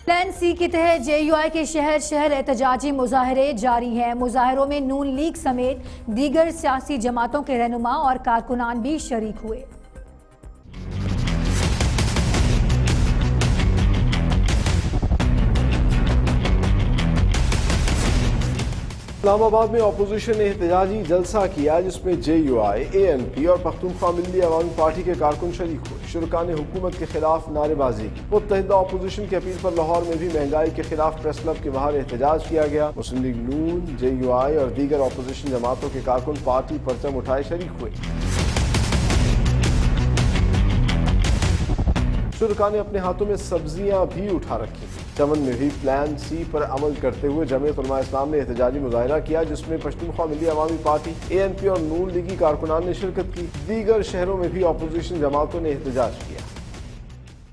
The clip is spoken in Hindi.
प्लान सी के तहत JUI के शहर शहर एहतजाजी मुजाहरे जारी हैं। मुजाहरों में नून लीग समेत दीगर सियासी जमातों के रहनुमा और कारकुनान भी शरीक हुए। इस्लामाबाद में अपोजिशन ने एहतजाजी जलसा किया जिसमें JUI, ANP और पख्तूनख्वा मिल्ली अवामी पार्टी के कारकुन शरीक हुए। शुरका ने हुकूमत के खिलाफ नारेबाजी की। मुत्तहिदा अपोजिशन की अपील पर लाहौर में भी महंगाई के खिलाफ प्रेस क्लब के बाहर एहतजाज किया गया। मुस्लिम लीग नून, JUI और दीगर अपोजिशन जमातों के कारकुन पार्टी परचम उठाए शरीक हुए। शुरका ने अपने हाथों में सब्जियां भी उठा रखी। चमन में भी प्लान सी पर अमल करते हुए जमीयत उलमा इस्लाम ने एहतजाजी मुजाहरा किया जिसमें पश्तूनख्वा मिल्ली अवामी पार्टी, ANP और नून लीगी कारकुनान ने शिरकत की। दीगर शहरों में भी अपोजिशन जमातों ने एहतजाज किया।